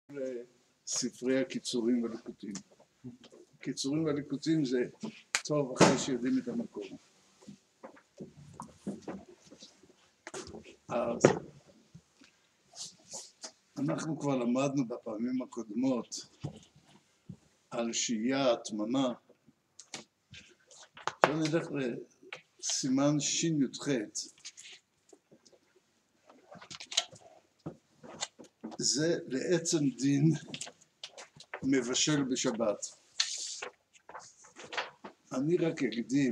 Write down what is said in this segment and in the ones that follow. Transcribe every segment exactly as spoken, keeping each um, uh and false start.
ספרי הקיצורים והליקוטים. קיצורים והליקוטים זה טוב אחרי שיודעים את המקום. אז אנחנו כבר למדנו בפעמים הקודמות על שהייה, התממה. עכשיו נלך לסימן שין י"ח. זה לעצם דין מבשל בשבת. אני רק אקדים,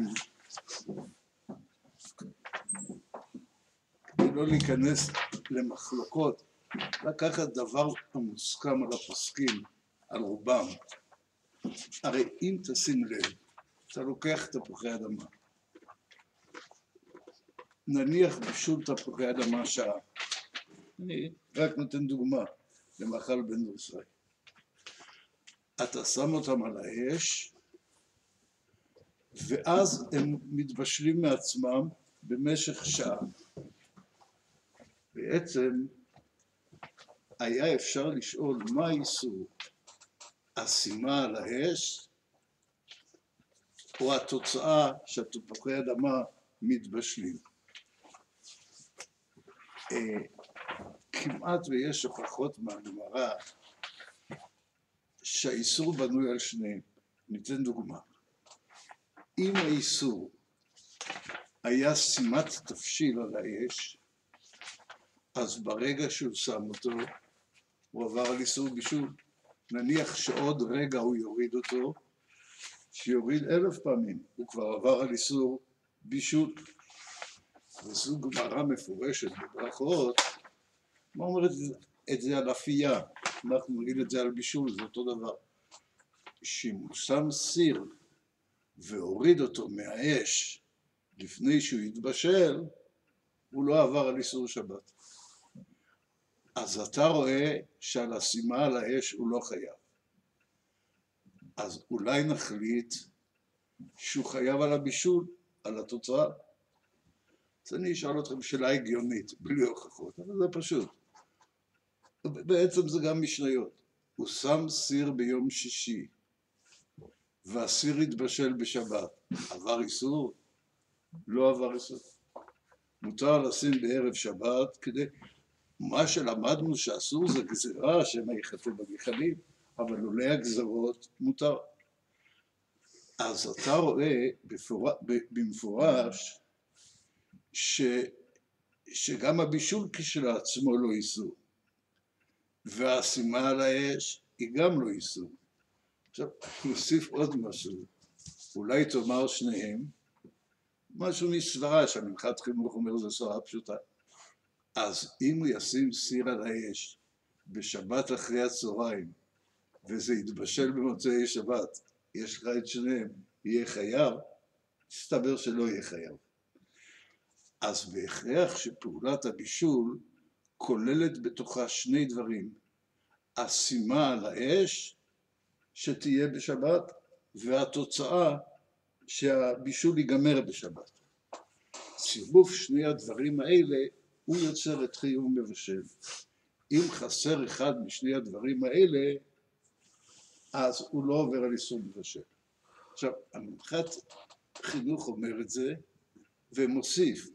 כדי לא להיכנס למחלוקות, לקחת דבר המוסכם על הפוסקים, על רובם. הרי אם תשים לב, אתה לוקח תפוחי אדמה. נניח בישול תפוחי אדמה שעה. אני רק נותן דוגמה למאכל בן דורסאי. אתה שם אותם על האש, ואז הם מתבשלים מעצמם במשך שעה. בעצם היה אפשר לשאול מה האיסור, השימה על האש, או התוצאה שהתפוחי אדמה מתבשלים. כמעט ויש הוכחות מהגמרא שהאיסור בנוי על שניהם. ניתן דוגמה. אם האיסור היה שימת תבשיל על האש, אז ברגע שהוא שם אותו, הוא עבר על איסור בישול. נניח שעוד רגע הוא יוריד אותו, שיוריד אלף פעמים, הוא כבר עבר על איסור בישול. וזו גמרא מפורשת בברכות, מה אומרת את זה על אפייה? אנחנו נגיד את זה על בישול, זה אותו דבר. שאם הוא שם סיר והוריד אותו מהאש לפני שהוא יתבשל, הוא לא עבר על איסור שבת. אז אתה רואה שעל השימה על האש הוא לא חייב. אז אולי נחליט שהוא חייב על הבישול, על התוצאה. אז אני אשאל אתכם שאלה הגיונית, בלי הוכחות, אבל זה פשוט. בעצם זה גם משניות. הוא שם סיר ביום שישי, והסיר התבשל בשבת. עבר איסור? לא עבר איסור. מותר לשים בערב שבת כדי... מה שלמדנו שאסור זה גזירה שהם ייחתו בגחלים, אבל אולי הגזרות מותר. אז אתה רואה בפור... במפורש ש... שגם הבישול כשלעצמו לא איסור. והשימה על האש היא גם לא איסור. עכשיו, נוסיף עוד משהו. אולי תאמר שניהם, משהו מסברה שהמנחת חינוך אומר זה סברה פשוטה. אז אם הוא ישים סיר על האש בשבת אחרי הצהריים, וזה יתבשל במוצאי שבת, יש לך את שניהם, יהיה חייב, תסתבר שלא יהיה חייב. אז בהכרח שפעולת הבישול כוללת בתוכה שני דברים, השימה על האש שתהיה בשבת, והתוצאה שהבישול ייגמר בשבת. צירוף שני הדברים האלה הוא יוצר את חיוב מבשל. אם חסר אחד משני הדברים האלה, אז הוא לא עובר על איסור מבשל. עכשיו, המנחת חינוך אומר את זה, ומוסיף.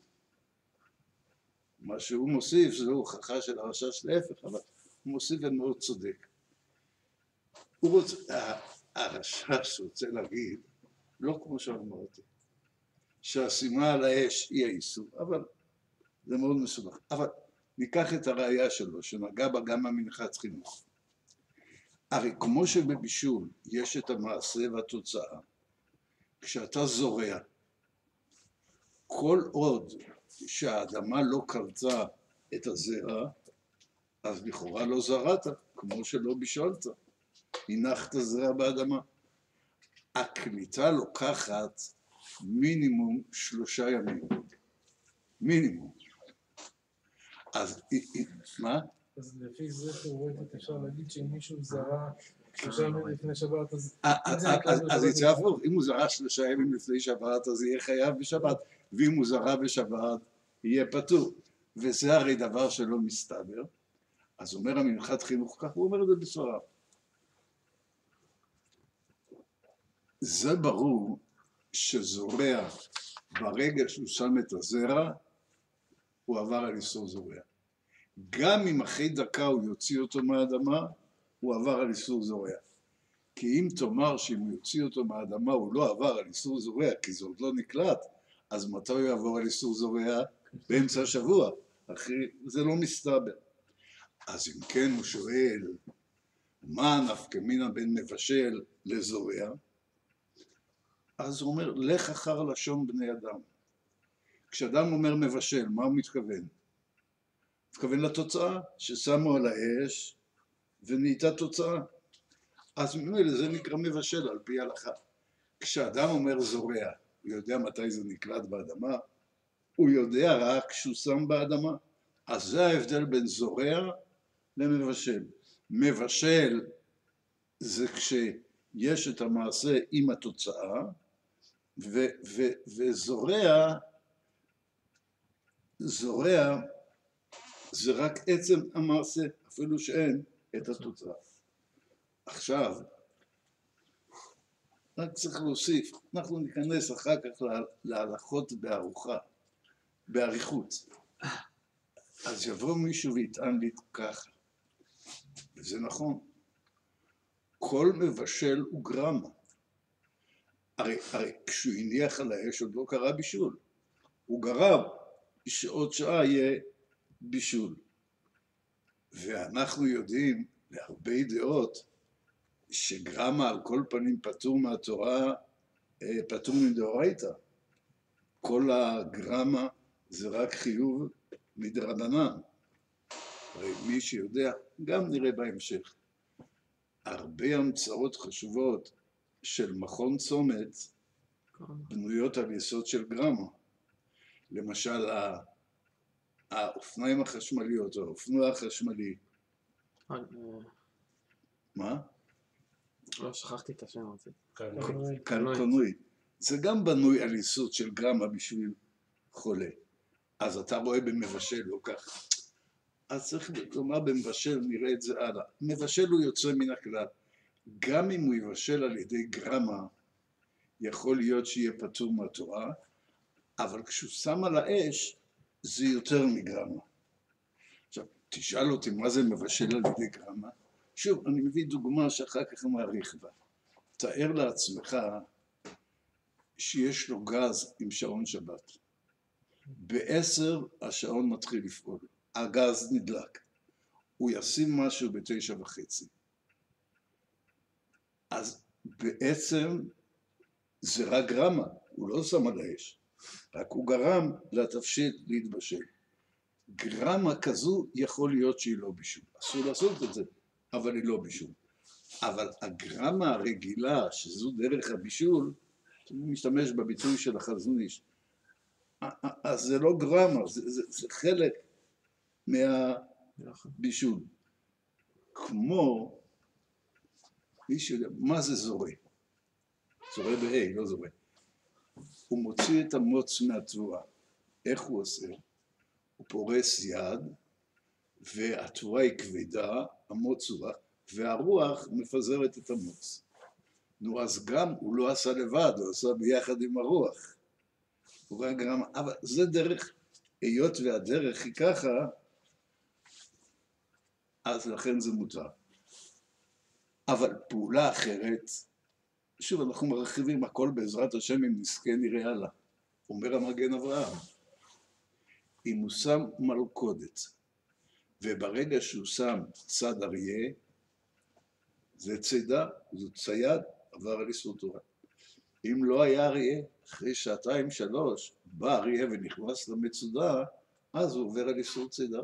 מה שהוא מוסיף זה הוכחה של הרשש להפך, אבל הוא מוסיף ומאוד צודק. הוא רוצה, הרשש רוצה להגיד, לא כמו שאמרתי, שהשימה על האש היא האיסור, אבל זה מאוד מסובך. אבל ניקח את הראייה שלו, שנגע בה גם המנחת חינוך. הרי כמו שבבישול יש את המעשה והתוצאה, כשאתה זורע, כל עוד שהאדמה לא קרצה את הזרע, אז לכאורה לא זרעת, כמו שלא בישלת. הנחת זרע באדמה. הקליטה לוקחת מינימום שלושה ימים. מינימום. אז מה? אז לפי זה תיאורטית אפשר להגיד שאם מישהו זרע שלושה ימים לפני שבת, אז... אז יצא הפוך, אם הוא זרע שלושה ימים לפני שבת, אז יהיה חייב בשבת, ואם הוא זרע בשבת, יהיה פטור. וזה הרי דבר שלא מסתבר, אז אומר המנחת חינוך כך, הוא אומר את זה בסברה. זה ברור שזורע, ברגע שהוא שם את הזרע, הוא עבר על איסור זורע. גם אם אחרי דקה הוא יוציא אותו מהאדמה, הוא עבר על איסור זורע. כי אם תאמר שאם הוא יוציא אותו מהאדמה, הוא לא עבר על איסור זורע, כי זה עוד לא נקלט, אז מתי הוא יעבור על איסור זורע? באמצע השבוע. אחרי, זה לא מסתבר. אז אם כן הוא שואל, מה נפקא מינה בין מבשל לזורע? אז הוא אומר, לך אחר לשון בני אדם. כשאדם אומר מבשל, מה הוא מתכוון? מתכוון לתוצאה, ששמו על האש ונהייתה תוצאה. אז ממילא זה נקרא מבשל על פי ההלכה. כשאדם אומר זורע, הוא יודע מתי זה נקלט באדמה, הוא יודע רק כשהוא שם באדמה. אז זה ההבדל בין זורע למבשל. מבשל זה כשיש את המעשה עם התוצאה, ו- ו- וזורע, זורע זה רק עצם המעשה, אפילו שאין את התוצאה. עכשיו, רק צריך להוסיף, אנחנו ניכנס אחר כך להלכות בארוחה, באריכות. אז יבוא מישהו ויטען לי ככה, וזה נכון, כל מבשל הוא גרמה. הרי, הרי כשהוא הניח על האש עוד לא קרה בישול, הוא גרם שעוד שעה יהיה בישול. ואנחנו יודעים להרבה דעות שגרמה על כל פנים פטור מהתורה, פטור מדאורייתא. כל הגרמה זה רק חיוב מדרבנן. הרי מי שיודע, גם נראה בהמשך, הרבה המצאות חשובות של מכון צומת בנויות על יסוד של גרמה. למשל, האופניים החשמליות, או האופנוע החשמלי. מה? לא, שכחתי את השם הזה. קנקנוי. זה גם בנוי על יסוד של גרמה בשביל חולה. אז אתה רואה במבשל, לא כך. אז צריך לומר במבשל, נראה את זה הלאה. מבשל הוא יוצא מן הכלל. גם אם הוא יבשל על ידי גרמה, יכול להיות שיהיה פטור מהתורה, אבל כשהוא שם על האש, זה יותר מגרמה. עכשיו, תשאל אותי מה זה מבשל על ידי גרמה. שוב, אני מביא דוגמה שאחר כך מעריך בה. תאר לעצמך שיש לו גז עם שעון שבת. בעשר השעון מתחיל לפעול. הגז נדלק. הוא ישים משהו בתשע וחצי. אז בעצם זה רק גרמה, הוא לא שם על האש. רק הוא גרם לתבשיל להתבשל. גרמה כזו יכול להיות שהיא לא בישול. אסור לעשות את זה, אבל היא לא בישול. אבל הגרמה הרגילה, שזו דרך הבישול, אני משתמש בביטוי של החזון איש, אז זה לא גרמה, זה, זה, זה חלק מהבישול. כמו, מישהו יודע, מה זה זורע? זורע ב-A, לא זורע. הוא מוציא את המוץ מהתבואה. איך הוא עושה? הוא פורס יד, והתבואה היא כבדה, המוץ הוא רך, והרוח מפזרת את המוץ. נו, אז גם הוא לא עשה לבד, הוא עשה ביחד עם הרוח. הוא רק גרם, אבל זה דרך, היות והדרך היא ככה, אז לכן זה מותר. אבל פעולה אחרת, שוב, אנחנו מרחיבים הכל בעזרת השם, אם נזכה נראה הלאה. אומר המגן אברהם, אם הוא שם מלכודת, וברגע שהוא שם צד אריה, זה צידה, זה צייד, עבר על איסור תורה. אם לא היה אריה, אחרי שעתיים שלוש, בא אריה ונכנס למצודה, אז הוא עובר על איסור צידה.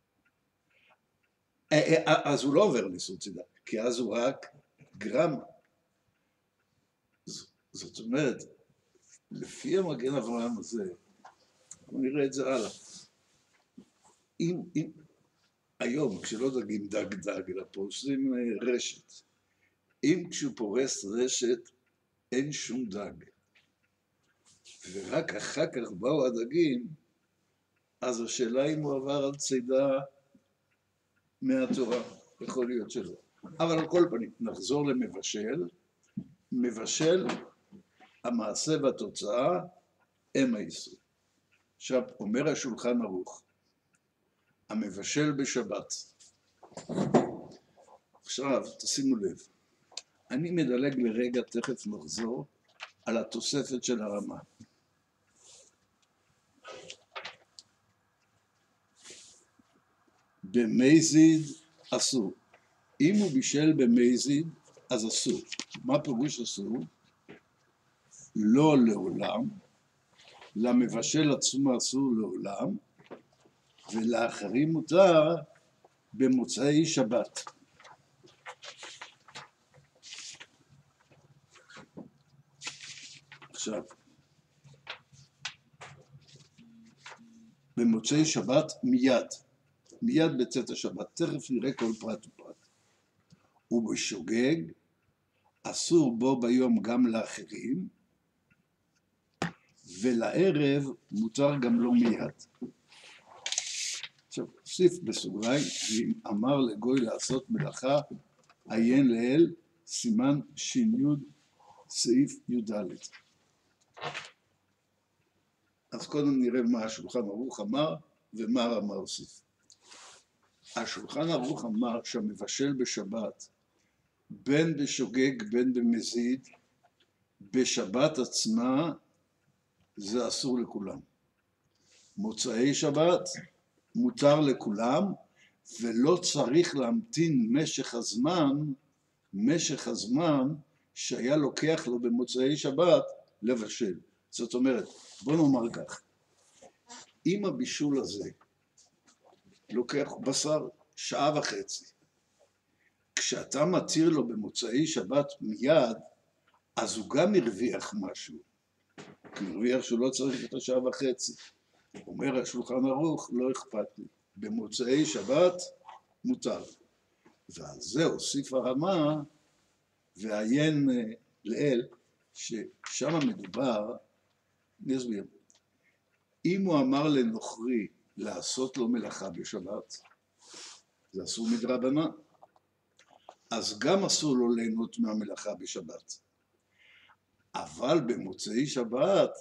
אז הוא לא עובר על איסור צידה, כי אז הוא רק גרמה. זאת אומרת, לפי המגן אברהם הזה, נראה את זה הלאה. אם, אם, היום, כשלא דגים דג דג, אלא פורסים רשת, אם כשהוא פורס רשת, אין שום דג, ורק אחר כך באו הדגים, אז השאלה אם הוא עבר על צידה מהתורה, יכול להיות שלא. אבל על כל פנים, נחזור למבשל. מבשל, המעשה והתוצאה הם האיסור. עכשיו, אומר השולחן ערוך, המבשל בשבת. עכשיו, תשימו לב, אני מדלג לרגע, תכף נחזור, על התוספת של הרמה. במזיד אסור. אם הוא בישל במזיד, אז אסור. מה פירוש אסור? לא לעולם, למבשל עצמו אסור לעולם, ולאחרים מותר במוצאי שבת. עכשיו, במוצאי שבת מיד, מיד בצאת השבת, תכף נראה כל פרט ופרט. ובשוגג, אסור בו ביום גם לאחרים, ולערב מותר גם לא מיד. עכשיו, הוסיף בסוגריים, אם אמר לגוי לעשות מלאכה, עיין לאל, סימן שין יוד, סעיף י"ד. אז קודם נראה מה השולחן ערוך אמר, ומה הרמה הוסיף. השולחן ערוך אמר שהמבשל בשבת, בין בשוגג בין במזיד, בשבת עצמה זה אסור לכולם. מוצאי שבת מותר לכולם, ולא צריך להמתין משך הזמן, משך הזמן שהיה לוקח לו במוצאי שבת לבשל. זאת אומרת, בוא נאמר כך, אם הבישול הזה לוקח בשר שעה וחצי, כשאתה מתיר לו במוצאי שבת מיד, אז הוא גם הרוויח משהו. כי הוא הרוויח שהוא לא צריך את השעה וחצי. אומר השולחן ערוך, לא אכפת לי. במוצאי שבת מותר. ועל זה הוסיף הרמה, ועיין לאל, ששם מדובר, נסביר. אם הוא אמר לנוכרי לעשות לו מלאכה בשבת, זה אסור מדרבנן. אז גם אסור לו ליהנות מהמלאכה בשבת. אבל במוצאי שבת,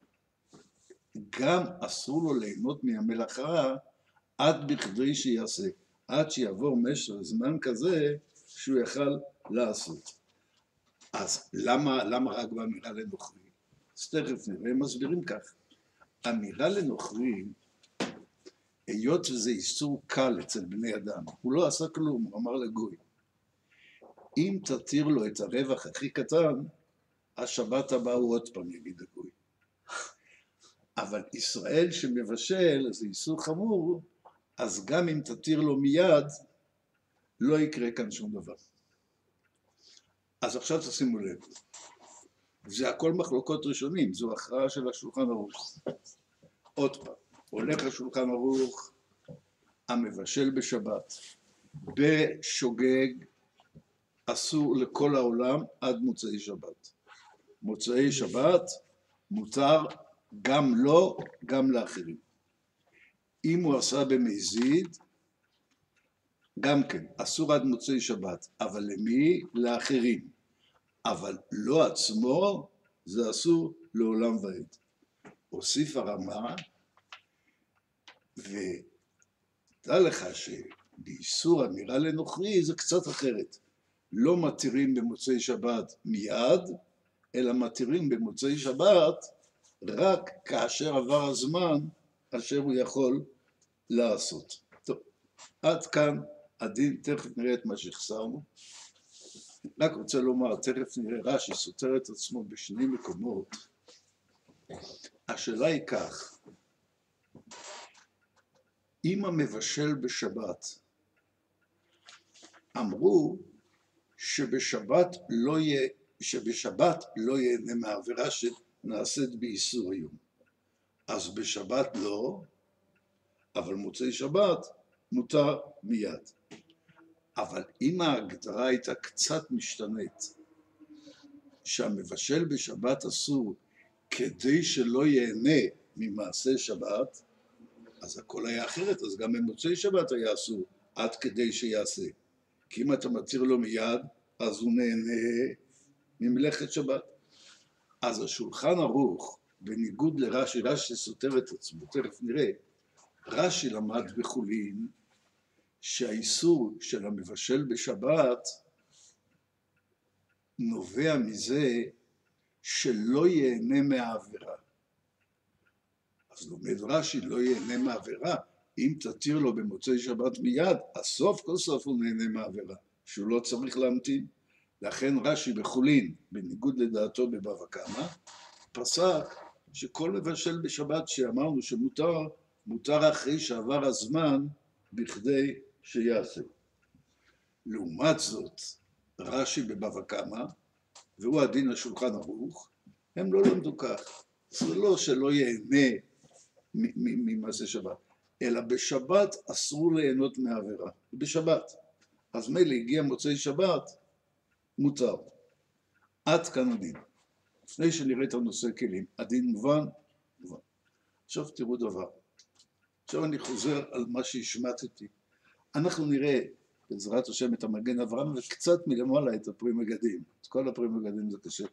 גם אסור לו ליהנות מהמלאכה עד בכדי שיעשה, עד שיעבור משך זמן כזה שהוא יכל לעשות. אז למה, למה רק באמירה לנוכרי? אז תכף נראה, הם מסבירים כך. אמירה לנוכרי, היות וזה איסור קל אצל בני אדם, הוא לא עשה כלום, הוא אמר לגוי. אם תתיר לו את הרווח הכי קטן, השבת הבאה הוא עוד פעם יגיד הגוי. אבל ישראל שמבשל, זה איסור חמור, אז גם אם תתיר לו מיד, לא יקרה כאן שום דבר. אז עכשיו תשימו לב, זה הכל מחלוקות ראשונים, זו הכרעה של השולחן ערוך. עוד פעם, הולך השולחן ערוך, המבשל בשבת, בשוגג, אסור לכל העולם עד מוצאי שבת. מוצאי שבת מותר גם לו, גם לאחרים. אם הוא עשה במזיד, גם כן, אסור עד מוצאי שבת, אבל למי? לאחרים. אבל לא עצמו, זה אסור לעולם ועד. הוסיף הרמה, ודע לך שבאיסור אמירה לנוכרי זה קצת אחרת. לא מתירים במוצאי שבת מיד, אלא מתירים במוצאי שבת רק כאשר עבר הזמן אשר הוא יכול לעשות. טוב, עד כאן הדין, תכף נראה את מה שהחסרנו. רק רוצה לומר, תכף נראה רש"י סותר את עצמו בשני מקומות. השאלה היא כך, אם המבשל בשבת, אמרו שבשבת לא יהיה, שבשבת לא ייהנה מהעבירה שנעשית באיסור היום. אז בשבת לא, אבל מוצאי שבת מותר מיד. אבל אם ההגדרה הייתה קצת משתנית, שהמבשל בשבת אסור כדי שלא ייהנה ממעשה שבת, אז הכל היה אחרת, אז גם במוצאי שבת היה אסור עד כדי שיעשה. כי אם אתה מתיר לו מיד, אז הוא נהנה ממלאכת שבת. אז השולחן ערוך, בניגוד לרש"י, רש"י סותר את עצמו, תכף נראה, רש"י למד בחולין שהאיסור של המבשל בשבת נובע מזה שלא ייהנה מהעבירה. אז לומד רש"י לא ייהנה מהעבירה, אם תתיר לו במוצאי שבת מיד, אז סוף כל סוף הוא נהנה מהעבירה, שהוא לא צריך להמתין. לכן רש"י בחולין, בניגוד לדעתו בבבא קמא, פסק שכל מבשל בשבת שאמרנו שמותר, מותר אחרי שעבר הזמן בכדי שיעשה. לעומת זאת, רש"י בבבא קמא, והוא הדין השולחן ערוך, הם לא למדו כך. זה לא שלא ייהנה ממעשה שבת, אלא בשבת אסור ליהנות מהעבירה. בשבת. אז מילא הגיע מוצאי שבת, מותר. עד כאן הדין. לפני שנראה את הנושא כלים, הדין מובן? מובן. עכשיו תראו דבר. עכשיו אני חוזר על מה שהשמטתי. אנחנו נראה בעזרת השם את המגן אברהם וקצת מלמעלה את הפרי מגדים. את כל הפרי מגדים זה קשה.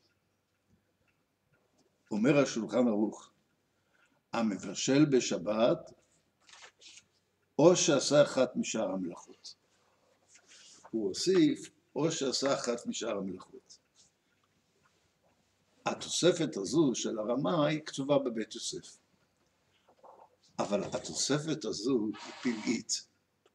אומר השולחן ערוך, המבשל בשבת או שעשה אחת משאר המלאכות. הוא הוסיף או שעשה אחת משאר המלאכות. התוספת הזו של הרמה היא כתובה בבית יוסף. אבל התוספת הזו היא פלאית.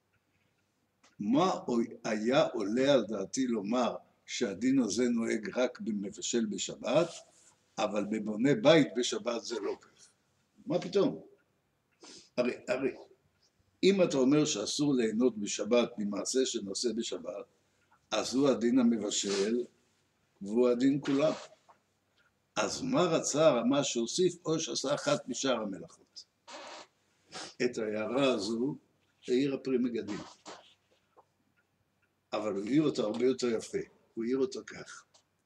מה היה עולה על דעתי לומר שהדין הזה נוהג רק במבשל בשבת, אבל בבונה בית בשבת זה לא כך? מה פתאום? הרי, הרי, אם אתה אומר שאסור ליהנות בשבת ממעשה שנעשה בשבת, אז הוא הדין המבשל והוא הדין כולם. אז מה רצה הרמה שהוסיף או שעשה אחת משאר המלאכות? את ההערה הזו העיר הפרי מגדים. אבל הוא העיר אותה הרבה יותר יפה. הוא העיר אותה כך.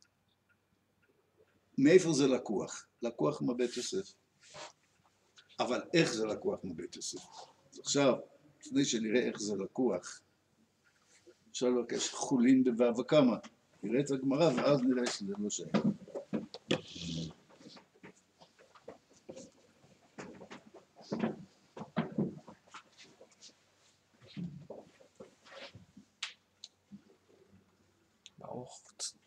מאיפה זה לקוח? לקוח מבית יוסף. אבל איך זה לקוח מבית יוסף? אז עכשיו, לפני שנראה איך זה לקוח, אפשר לבקש חולין בבבא קמא. נראה את הגמרא ואז נראה שזה לא שייך. ברוך.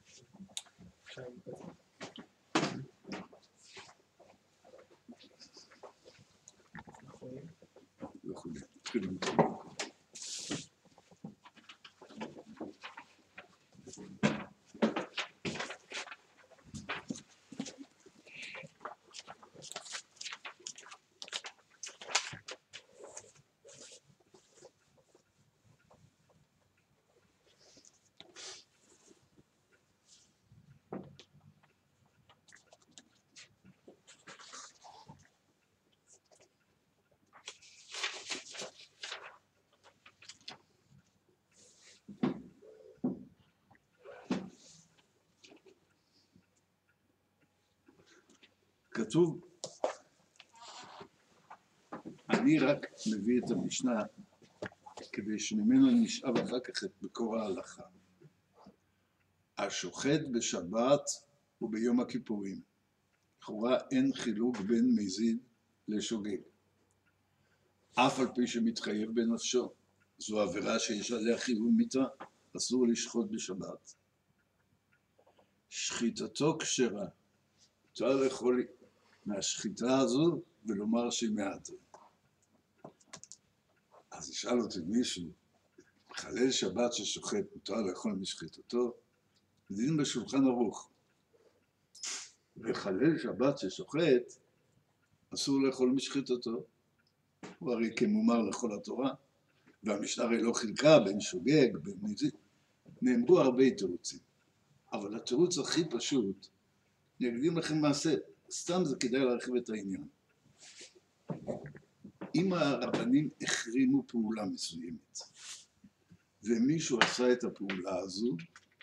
וכולי. תתחילו. כתוב, אני רק מביא את המשנה כדי שממנו נשאב אחר כך את מקור ההלכה. השוחט בשבת וביום הכיפורים. לכאורה אין חילוק בין מזיד לשוגג. אף על פי שמתחייב בנפשו. זו עבירה שיש עליה חיוב מיתה, אסור לשחוט בשבת. שחיטתו כשרה. אפשר לאכול מהשחיטה הזו ולומר שהיא מעט. אז ישאל אותי מישהו, מחלל שבת ששוחט, מותר לאכול משחיטתו? דין בשולחן ערוך. וחלל שבת ששוחט, אסור לאכול משחיטתו. הוא הרי כמומר לכל התורה, והמשנה הרי לא חילקה בין שוגג, בין מזיד. נאמרו הרבה תירוצים. אבל התירוץ הכי פשוט, אני אקדים לכם מעשה, סתם זה כדאי להרחיב את העניין. אם הרבנים החרימו פעולה מסוימת, ומישהו עשה את הפעולה הזו,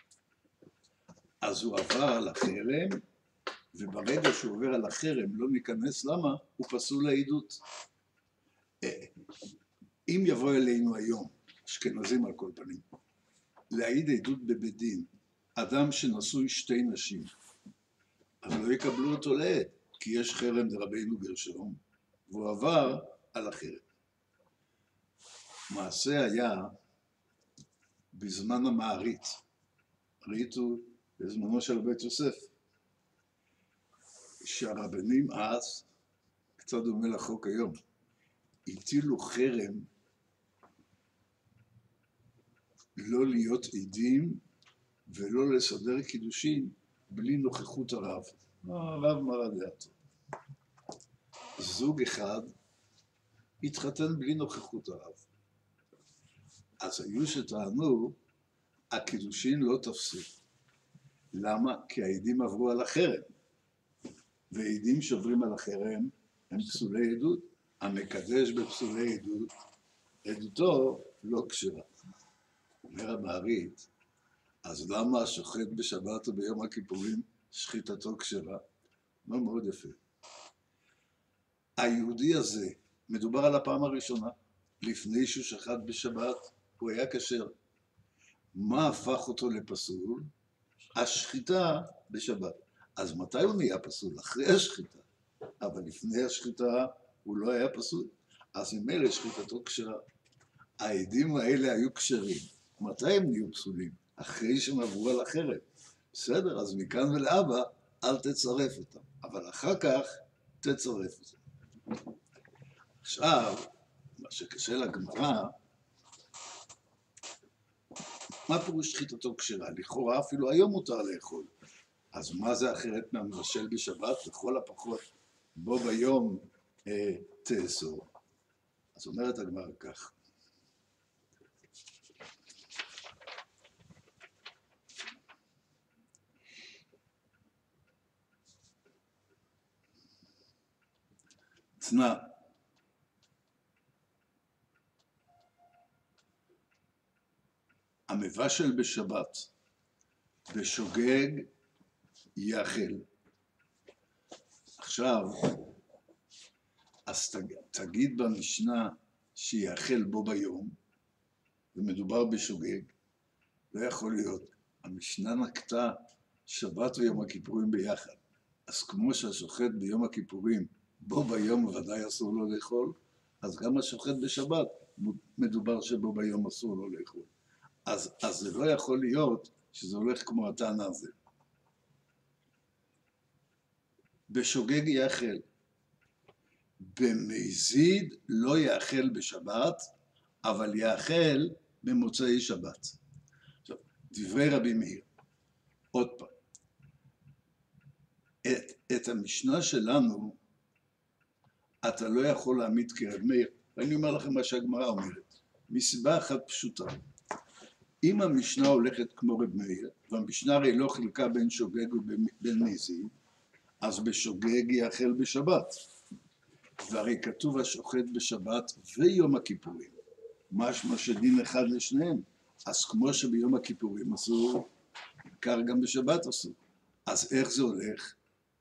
אז הוא עבר על החרם, וברגע שהוא עובר על החרם לא ניכנס למה, הוא פסול לעדות. אם יבוא אלינו היום אשכנזים על כל פנים, להעיד עדות בבית דין, אדם שנשוי שתי נשים, אז לא יקבלו אותו לעד, כי יש חרם דרבנו גרשום, והוא עבר על החרם. מעשה היה בזמן המערית, ראיתו בזמנו של בית יוסף, שהרבנים אז, קצת דומה לחוק היום, הטילו חרם לא להיות עדים ולא לסדר קידושין בלי נוכחות הרב. הרב מרא דעתו. זוג אחד התחתן בלי נוכחות הרב. אז היו שטענו, הקידושין לא תפסו. למה? כי העדים עברו על החרם. ועדים שעוברים על החרם הם פסולי עדות. המקדש בפסולי עדות, עדותו לא כשרה. אומר המערית, אז למה השוחט בשבת וביום הכיפורים שחיטתו כשרה? לא מאוד יפה. היהודי הזה, מדובר על הפעם הראשונה, לפני שהוא שחט בשבת, הוא היה כשר. מה הפך אותו לפסול? השחיטה בשבת. אז מתי הוא נהיה פסול? אחרי השחיטה. אבל לפני השחיטה הוא לא היה פסול. אז עם אלה שחיטתו כשרה. העדים האלה היו כשרים. מתי הם נהיו פסולים? אחרי שהם עברו על החרם. בסדר, אז מכאן ולאבא אל תצרף אותם. אבל אחר כך תצרף אותם. עכשיו, מה שקשה לגמרא, מה פירוש שחיטתו כשרה? לכאורה אפילו היום מותר לאכול. אז מה זה אחרת מהמבשל בשבת? לכל הפחות בו ביום אה, תאסור. אז אומרת הגמרא כך. צנע. המבשל בשבת בשוגג יאכל. עכשיו, אז תגיד במשנה שיאכל בו ביום, ומדובר בשוגג, לא יכול להיות. המשנה נקטה שבת ויום הכיפורים ביחד. אז כמו שהשוחט ביום הכיפורים בו ביום ודאי אסור לו לאכול, אז גם השוחט בשבת מדובר שבו ביום אסור לו לאכול. אז, אז זה לא יכול להיות שזה הולך כמו הטענה הזה. בשוגג יאכל. במזיד לא יאכל בשבת, אבל יאכל במוצאי שבת. עכשיו, דברי רבי מאיר. עוד פעם. את, את המשנה שלנו, אתה לא יכול להעמיד כרב מאיר. ואני אומר לכם מה שהגמרא אומרת. מסיבה אחת פשוטה. אם המשנה הולכת כמו רב מאיר, והמשנה הרי לא חילקה בין שוגג ובין מזיד, אז בשוגג יאכל בשבת. והרי כתוב השוחט בשבת ויום הכיפורים. משמע שדין אחד לשניהם. אז כמו שביום הכיפורים אסור, כך גם בשבת אסור. אז איך זה הולך?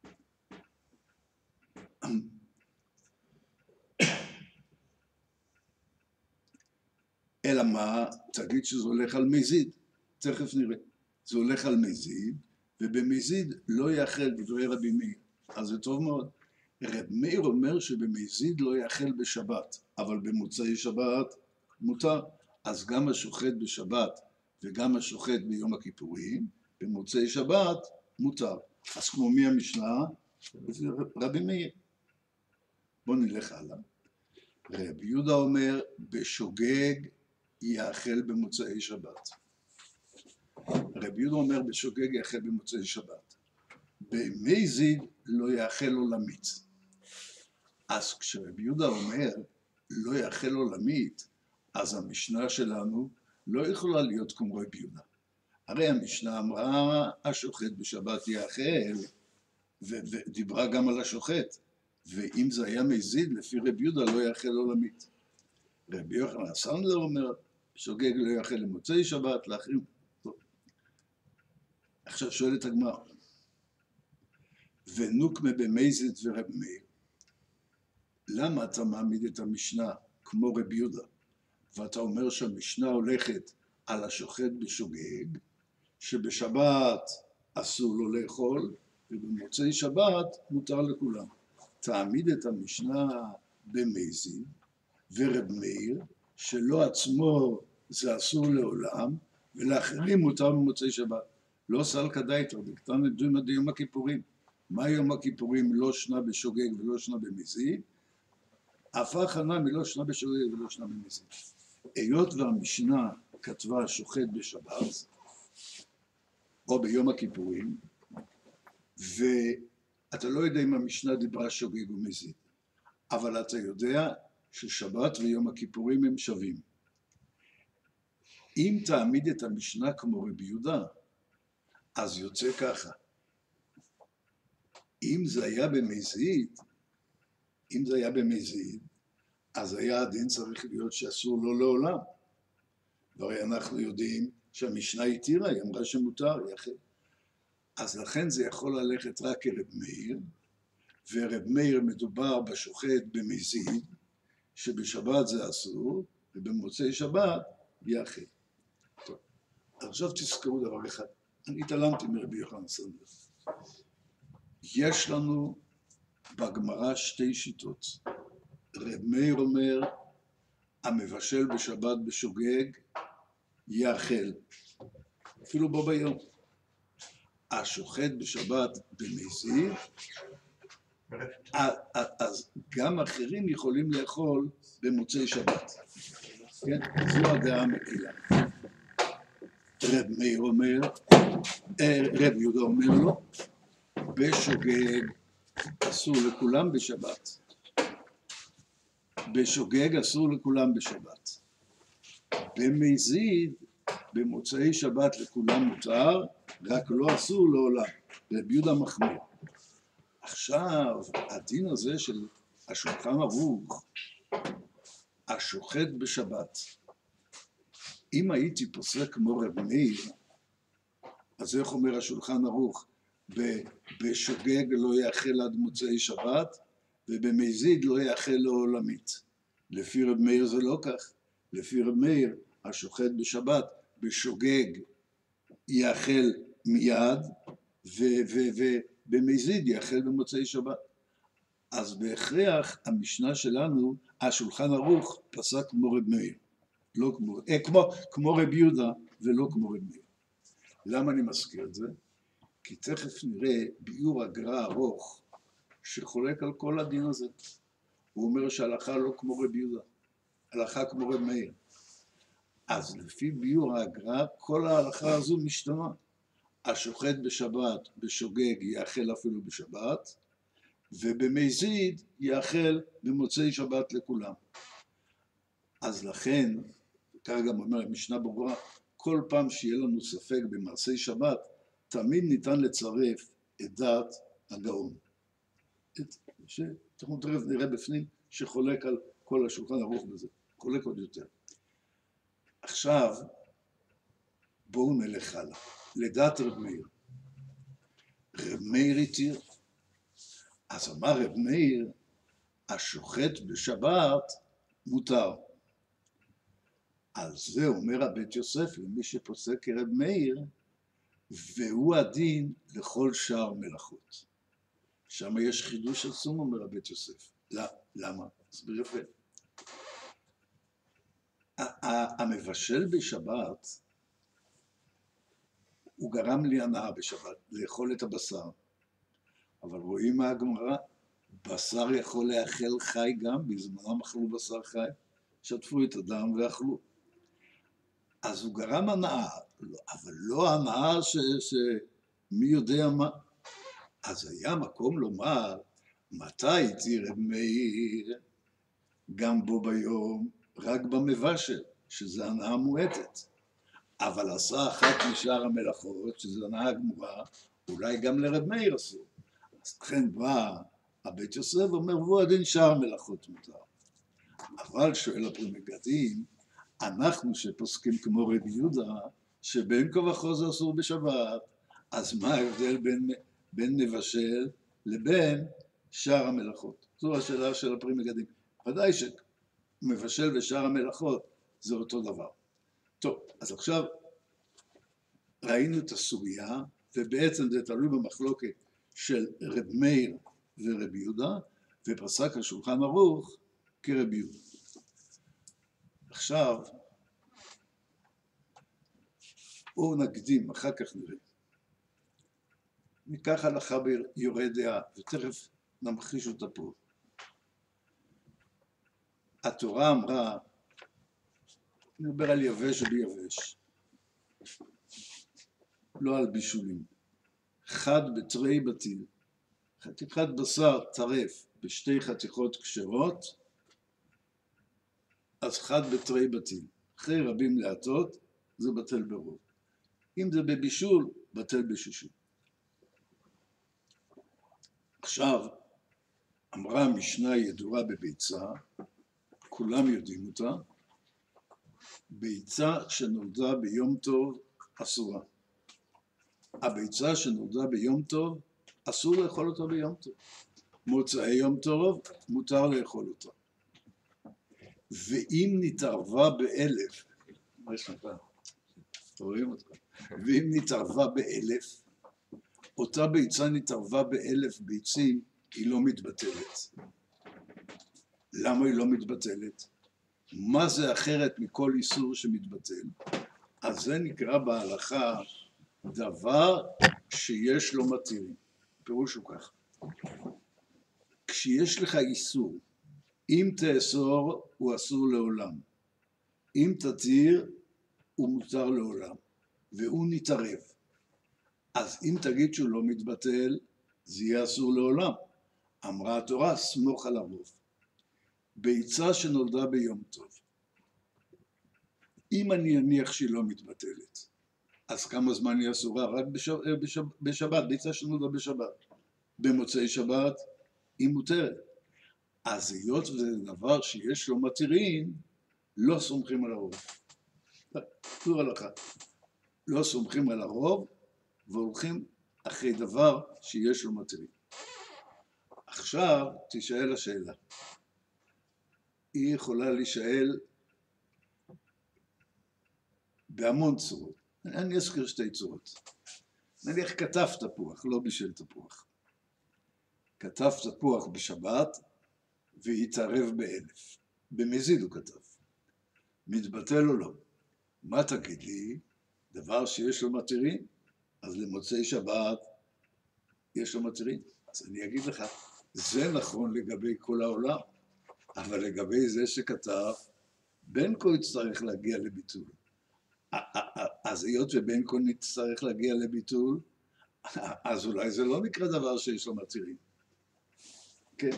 אלא מה? תגיד שזה הולך על מזיד. תכף נראה. זה הולך על מזיד, ובמזיד לא יאכל דברי רבי מאיר. אז זה טוב מאוד. רב מאיר אומר שבמזיד לא יאכל בשבת, אבל במוצאי שבת מותר. אז גם השוחט בשבת וגם השוחט ביום הכיפורים, במוצאי שבת מותר. אז כמו מי המשנה? רבי מאיר. בואו נלך הלאה. רבי יהודה אומר, בשוגג יאכל במוצאי שבת. רבי יהודה אומר, בשוגג יאכל במוצאי שבת. במזיד לא יאכל עולמית. אז כשרבי יהודה אומר, לא יאכל עולמית, אז המשנה שלנו לא יכולה להיות כמו רבי יהודה. הרי המשנה אמרה, השוחט בשבת יאכל, ודיברה גם על השוחט. ואם זה היה מזיד, לפי רבי יהודה לא יאכל עולמית. רבי יוחנן הסנדלר אומר, שוגג לא יאכל למוצאי שבת, לאחרים. טוב. עכשיו שואלת הגמרא, ונוקמה במזיד ורבי מאיר, למה אתה מעמיד את המשנה כמו רבי יהודה? ואתה אומר שהמשנה הולכת על השוחט בשוגג, שבשבת אסור לו לאכול, ובמוצאי שבת מותר לכולם. תעמיד את המשנה במזיד, ורב מאיר, שלא עצמו זה אסור לעולם, ולאחרים מותר במוצאי שבת. לא סלקא דייתרא, דקתנא דומא דיום הכיפורים. מה יום הכיפורים לא שנה בשוגג ולא שנה במזיד? הפך הנמי לא שנה בשוגג ולא שנה במזיד. היות והמשנה כתבה שוחט בשבת, או ביום הכיפורים, ואתה לא יודע אם המשנה דיברה שוגג ומזיד, אבל אתה יודע ששבת ויום הכיפורים הם שווים. אם תעמיד את המשנה כמו רבי יהודה, אז יוצא ככה. אם זה היה במזיד, אם זה היה במזיד, אז היה הדין צריך להיות שאסור לו לעולם. והרי אנחנו יודעים שהמשנה התירה, היא אמרה שמותר, יחד. אז לכן זה יכול ללכת רק כרב מאיר, ורב מאיר מדובר בשוחט במזיד, שבשבת זה אסור, ובמוצאי שבת יחד. טוב, עכשיו תזכרו דבר אחד. אני התעלמתי מרבי יוחנן סנדלר. יש לנו בגמרא שתי שיטות. רב מאיר אומר, המבשל בשבת בשוגג יאכל, אפילו בו ביום. השוחט בשבת במזיד, אז גם אחרים יכולים לאכול במוצאי שבת. כן? זו הדעה המקילה. רב מאיר אומר, רב יהודה אומר לו, בשוגג אסור לכולם בשבת. בשוגג אסור לכולם בשבת. במזיד, במוצאי שבת לכולם מותר, רק לא אסור לעולם. רב יהודה מחמיר. עכשיו, הדין הזה של השולחן ערוך, השוחט בשבת, אם הייתי פוסק כמו רב מאיר, אז איך אומר השולחן ערוך? בשוגג לא יאכל עד מוצאי שבת, ובמזיד לא יאכל לעולמית. לפי רב מאיר זה לא כך. לפי רב מאיר, השוחט בשבת, בשוגג יאכל מיד, ובמזיד יאכל במוצאי שבת. אז בהכרח המשנה שלנו, השולחן ערוך פסק כמו רב מאיר. לא כמו, אה, כמו, כמו רב יהודה ולא כמו רב מאיר. למה אני מזכיר את זה? כי תכף נראה ביאור הגר"א ארוך שחולק על כל הדין הזה. הוא אומר שההלכה לא כמו רב יהודה, הלכה כמו רב מאיר. אז לפי ביאור הגר"א, כל ההלכה הזו משתנה. השוחט בשבת, בשוגג, יאכל אפילו בשבת, ובמזיד יאכל במוצאי שבת לכולם. אז לכן, כרגע אומר המשנה ברורה, כל פעם שיהיה לנו ספק במעשי שבת, תמיד ניתן לצרף את דעת הגאון. שאנחנו תכף נראה בפנים שחולק על כל השולחן ערוך בזה, חולק עוד יותר. עכשיו, בואו נלך הלאה, לדעת רב מאיר. רב מאיר התיר. אז אמר רב מאיר, השוחט בשבת מותר. על זה אומר הבית יוסף, למי שפוסק כרב מאיר, והוא הדין לכל שאר מלאכות. שם יש חידוש עצום, אומר הבית יוסף. לא, למה? הסביר יפה. המבשל בשבת, הוא גרם לי הנאה בשבת, לאכול את הבשר. אבל רואים מה הגמרא? בשר יכול לאכול חי גם, בזמנם אכלו בשר חי, שטפו את הדם ואכלו. אז הוא גרם הנאה, אבל לא הנאה שמי יודע מה. אז היה מקום לומר, מתי התיר רב מאיר? גם בו ביום, רק במבשל, שזה הנאה מועטת. אבל עשה אחת משאר המלאכות, שזה הנאה גמורה, אולי גם לרב מאיר אסור. אז לכן בא הבית יוסף ואומר, והוא הדין שאר המלאכות מותר. אבל שואל הפרי מגדים, אנחנו שפוסקים כמו רבי יהודה, שבין כה וכה זה אסור בשבת, אז מה ההבדל בין, בין מבשל לבין שאר המלאכות? זו השאלה של הפרי מגדים. ודאי שמבשל ושאר המלאכות זה אותו דבר. טוב, אז עכשיו ראינו את הסוגיה, ובעצם זה תלוי במחלוקת של רב מאיר ורב יהודה, ופסק השולחן ערוך כרב יהודה. עכשיו, בואו נקדים, אחר כך נראה. ניקח הלכה ביורה דעה, ותכף נמחיש אותה פה. התורה אמרה, נדבר על יבש וביבש, לא על בישולים. חד בתרי בתיל, חתיכת בשר טרף בשתי חתיכות כשרות, אז חד בתרי בתיל. אחרי רבים להטות, זה בטל ברוב. אם זה בבישול, בטל בשישול. עכשיו, אמרה המשנה ידועה בביצה, כולם יודעים אותה, ביצה שנולדה ביום טוב אסורה. הביצה שנולדה ביום טוב, אסור לאכול אותה ביום טוב. מוצאי יום טוב, מותר לאכול אותה. ואם נתערבה באלף, מה יש לך? רואים אותך? ואם נתערבה באלף, אותה ביצה נתערבה באלף ביצים, היא לא מתבטלת. למה היא לא מתבטלת? מה זה אחרת מכל איסור שמתבטל? אז זה נקרא בהלכה דבר שיש לו מתירים. פירוש הוא כך. כשיש לך איסור, אם תאסור הוא אסור לעולם. אם תתיר הוא מותר לעולם. והוא נתערב. אז אם תגיד שהוא לא מתבטל, זה יהיה אסור לעולם. אמרה התורה, סמוך על הרוב. ביצה שנולדה ביום טוב. אם אני אניח שהיא לא מתבטלת, אז כמה זמן היא אסורה? רק בשב, בשב, בשבת, ביצה שנולדה בשבת. במוצאי שבת היא מותרת. אז היות וזה דבר שיש לו מתירים, לא סומכים על הרוב. זו הלכה. לא סומכים על הרוב, והולכים אחרי דבר שיש לו מתירים. עכשיו תשאל השאלה. היא יכולה להישאל בהמון צורות. אני אזכיר שתי צורות. נניח כתב תפוח, לא בשל תפוח. כתב תפוח בשבת והתערב באלף. במזיד הוא כתב. מתבטל או לא? מה תגיד לי? דבר שיש לו מתירים? אז למוצאי שבת יש לו מתירים. אז אני אגיד לך, זה נכון לגבי כל העולם, אבל לגבי זה שכתב, בין כה יצטרך להגיע לביטול. אז היות ובין כה נצטרך להגיע לביטול, אז אולי זה לא נקרא דבר שיש לו מתירים. כן.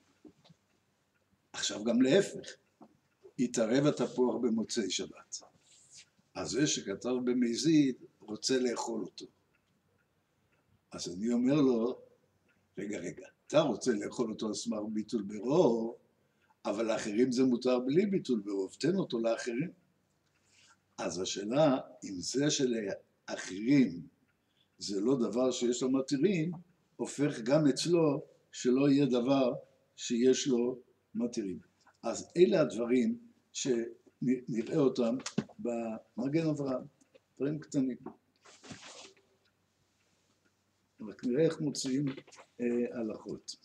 עכשיו גם להפך, יתערב התפוח במוצאי שבת. אז זה שכתב במזיד רוצה לאכול אותו. אז אני אומר לו, רגע, רגע, אתה רוצה לאכול אותו על סמך ביטול ברוב, אבל לאחרים זה מותר בלי ביטול ברוב, תן אותו לאחרים. אז השאלה, אם זה שלאחרים זה לא דבר שיש לו מתירים, הופך גם אצלו שלא יהיה דבר שיש לו מתירים. אז אלה הדברים שנראה אותם במגן אברהם, דברים קטנים. רק נראה איך מוצאים אה, הלכות.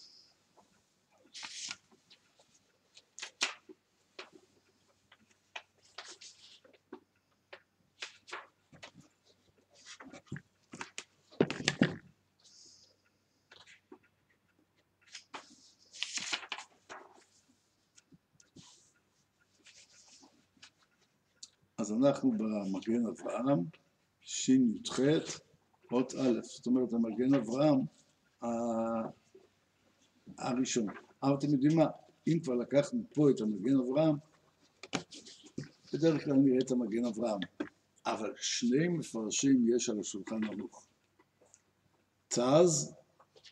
אז אנחנו במגן אברהם, שין י"ח, אות א', זאת אומרת, המגן אברהם הראשון. אבל אתם יודעים מה, אם כבר לקחנו פה את המגן אברהם, בדרך כלל נראה את המגן אברהם, אבל שני מפרשים יש על השולחן ערוך. תז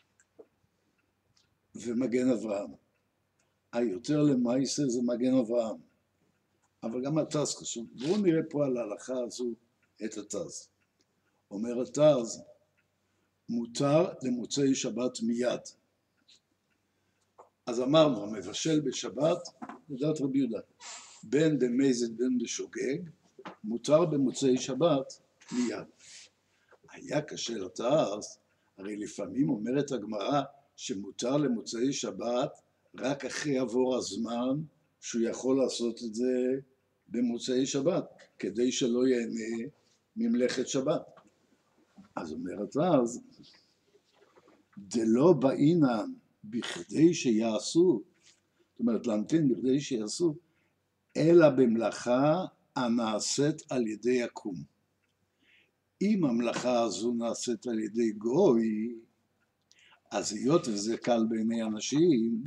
ומגן אברהם. היותר למעשה זה מגן אברהם. אבל גם התז חשוב. בואו נראה פה על ההלכה הזו את התז. אומר התז, מותר למוצאי שבת מיד. אז אמרנו, המבשל בשבת, לדעת רבי יהודה. בין במזיד בין בשוגג, מותר במוצאי שבת מיד. היה קשה לתעש, הרי לפעמים אומרת הגמרא שמותר למוצאי שבת רק אחרי עבור הזמן שהוא יכול לעשות את זה במוצאי שבת, כדי שלא ייהנה ממלאכת שבת. אז אומרת אז, דלא באינן בכדי שיעשו, זאת אומרת להמתין בכדי שיעשו, אלא במלאכה הנעשית על ידי יקום. אם המלאכה הזו נעשית על ידי גוי, אז היות וזה קל בעיני אנשים,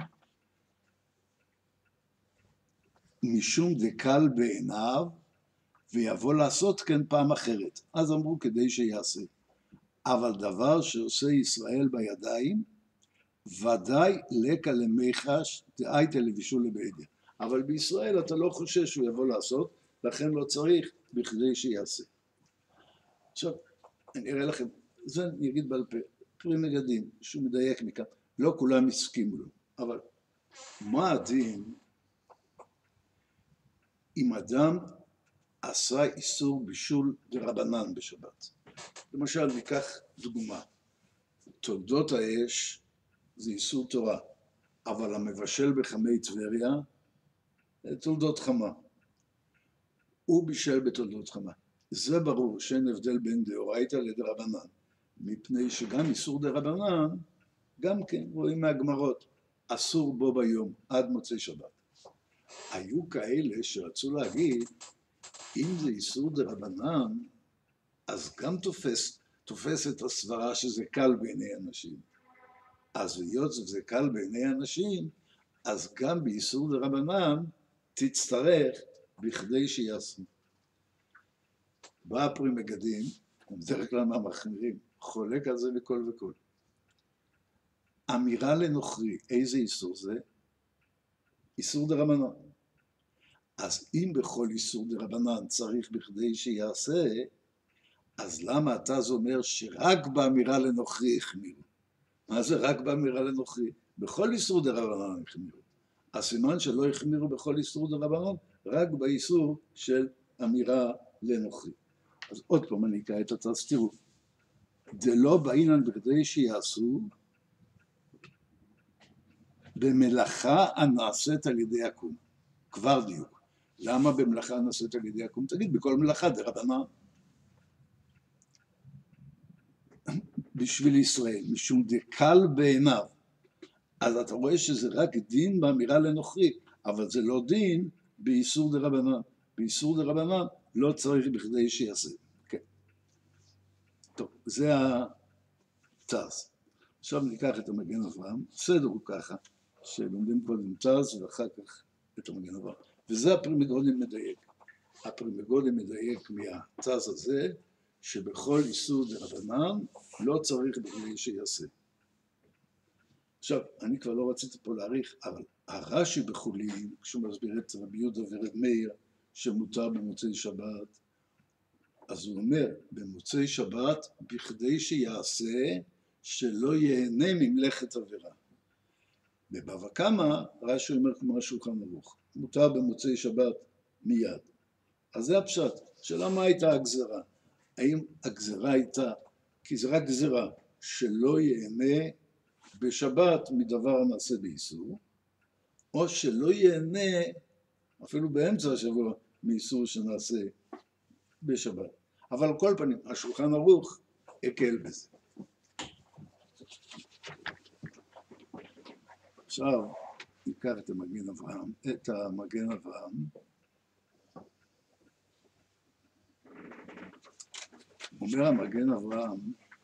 משום דקל בעיניו, ויבוא לעשות כן פעם אחרת. אז אמרו כדי שיעשה. אבל דבר שעושה ישראל בידיים, ודאי לקה למיחש, דאייתא לבישול לבעדיה. אבל בישראל אתה לא חושש שהוא יבוא לעשות, לכן לא צריך בכדי שיעשה. עכשיו, אני אראה לכם, זה אני אגיד בעל פה, פרי מגדים, שהוא מדייק מכאן, לא כולם הסכימו לו, אבל מה הדין אם אדם עשה איסור בישול דרבנן בשבת? למשל, ניקח דוגמה, תולדות האש זה איסור תורה, אבל המבשל בחמי טבריה, תולדות חמה. הוא בישל בתולדות חמה. זה ברור שאין הבדל בין דאורייתא לדרבנן, מפני שגם איסור דרבנן, גם כן רואים מהגמרות, אסור בו ביום עד מוצאי שבת. היו כאלה שרצו להגיד, אם זה איסור דרבנן, אז גם תופס, תופס את הסברה שזה קל בעיני אנשים. אז היות שזה קל בעיני אנשים, אז גם באיסור דרבנן תצטרך בכדי שיעשו. בא הפרי מגדים, בדרך כלל מהמחמירים, חולק על זה בכל וכל. אמירה לנוכרי, איזה איסור זה? איסור דרבנן. אז אם בכל איסור דרבנן צריך בכדי שיעשה, אז למה אתה זה אומר שרק באמירה לנוכרי החמירו? מה זה רק באמירה לנוכרי? בכל איסור דרבנן החמירו. הסימן שלא החמירו בכל איסור דרבנן, רק באיסור של אמירה לנוכרי. אז עוד פעם אני אקרא את התרס, תראו, דלא באינן בכדי שיעשו, במלאכה הנעשית על ידי יקום. כבר דיוק. למה במלאכה הנעשית על ידי יקום? תגיד, בכל מלאכה דרבנן. בשביל ישראל, משום דקל בעיניו. אז אתה רואה שזה רק דין באמירה לנוכרי, אבל זה לא דין באיסור דרבנן. באיסור דרבנן לא צריך בכדי שיעשה. כן. טוב, זה התז. עכשיו ניקח את המגן אברהם, סדר הוא ככה, שלומדים קודם תז ואחר כך את המגן אברהם. וזה הפרימגודים מדייק. הפרימגודים מדייק מהתז הזה, שבכל איסור דרבנן לא צריך בכדי שיעשה. עכשיו, אני כבר לא רציתי פה להאריך, אבל הרש"י בחולין, כשהוא מסביר את רבי יהודה ורב מאיר, שמותר במוצאי שבת, אז הוא אומר, במוצאי שבת, בכדי שיעשה, שלא ייהנה ממלאכת עבירה. בבבא קמא, רש"י אומר כמו השולחן ערוך, מותר במוצאי שבת מיד. אז זה הפשט, שאלה מה הייתה הגזרה? האם הגזרה הייתה, כי זה רק גזרה, שלא ייהנה בשבת מדבר הנעשה באיסור, או שלא ייהנה, אפילו באמצע השבוע, מאיסור שנעשה בשבת. אבל על כל פנים, השולחן ערוך הקל בזה. עכשיו, ניקח את המגן אברהם, את המגן אברהם, אומר המגן אברהם,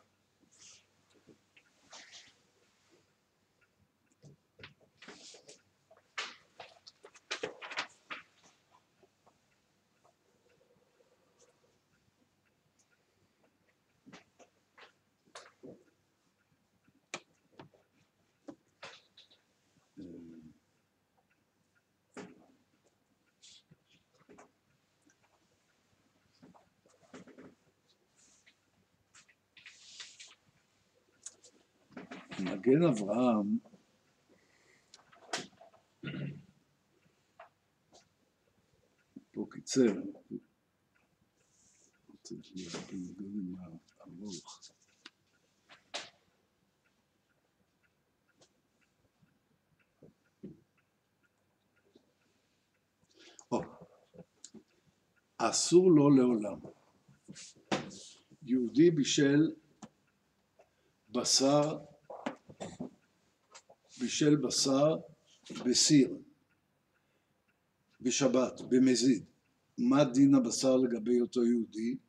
מגן אברהם צר. צריך להיות בניגוד עם הרוח. או, אסור לו לעולם. יהודי בישל בשר, בישל בשר בסיר, בשבת, במזיד. מה דין הבשר לגבי אותו יהודי?